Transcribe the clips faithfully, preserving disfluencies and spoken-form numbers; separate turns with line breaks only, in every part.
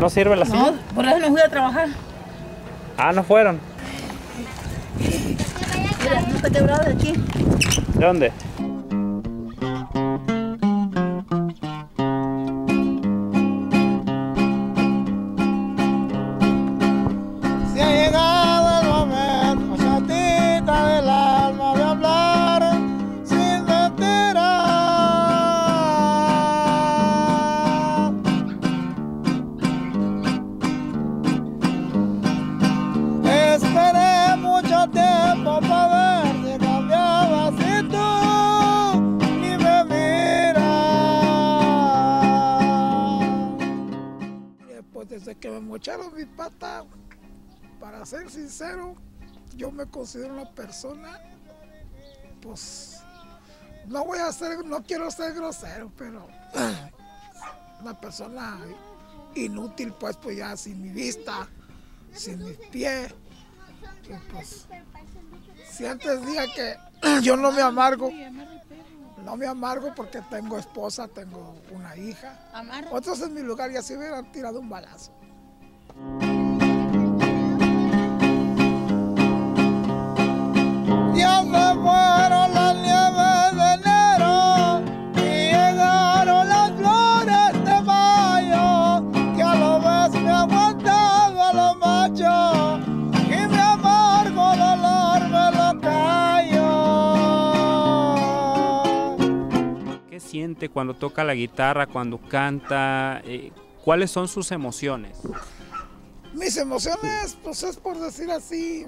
¿No sirve la silla?
No, por eso no fui a trabajar.
Ah, ¿no fueron?
Mira, no está quebrado de aquí.
¿De dónde?
Si ha llegado el momento, chatita del alma, de hablar sin mentiras. Esperé mucho tiempo para ver si cambiabas y tú ni me miras. Pues desde que me mocharon mi pata, para ser sincero, yo me considero una persona, pues, no voy a ser, no quiero ser grosero, pero una persona inútil, pues, pues ya sin mi vista, sin mis pies, y pues, si antes día que yo no me amargo, no me amargo porque tengo esposa, tengo una hija, otros en mi lugar ya se hubieran tirado un balazo. Ya se fueron las nieves de enero y llegaron las flores de mayo, que a lo vez me ha aguantado a los machos y mi amargo dolor me lo callo.
¿Qué siente cuando toca la guitarra, cuando canta? Eh, ¿Cuáles son sus emociones?
Mis emociones, pues es por decir así,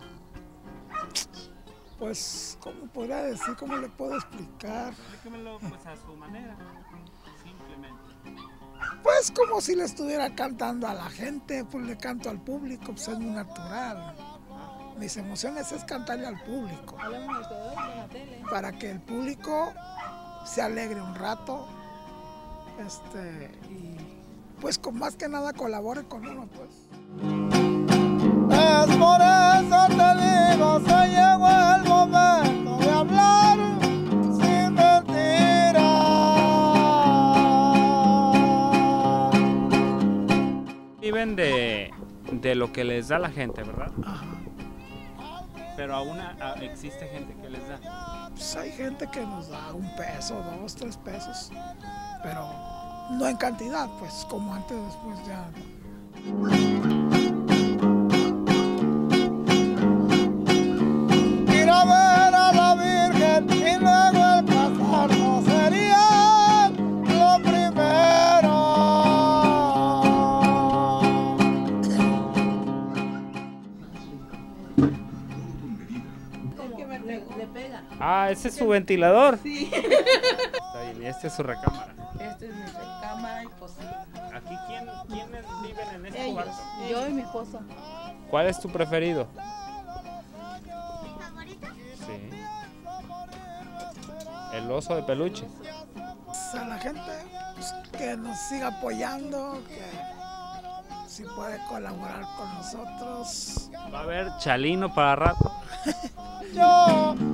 pues, ¿cómo podría decir? ¿Cómo le puedo explicar?
Explíquemelo pues a su manera, simplemente.
Pues como si le estuviera cantando a la gente, pues le canto al público, pues es muy natural. Mis emociones es cantarle al público, para que el público se alegre un rato, este, y pues con más que nada colabore con uno, pues. Es por eso te digo, se llegó el momento de hablar sin mentiras.
Viven de, de lo que les da la gente, ¿verdad?
Ajá.
Pero aún a- existe gente que les da.
Pues hay gente que nos da un peso, dos, tres pesos, pero no en cantidad, pues como antes, después ya. Ir a ver a la Virgen y luego el casarnos sería lo primero.
Le pega.
Ah, ese es su ventilador. Sí. Está bien, y esta es su recámara.
Esta es mi recámara y cocina.
¿Aquí quién, quiénes viven en este
Ellos,
cuarto?
yo y mi esposo.
¿Cuál es tu preferido? Sí. El oso de peluche.
A la gente pues, que nos siga apoyando, que si puede colaborar con nosotros.
Va a haber chalino para rato.
Yo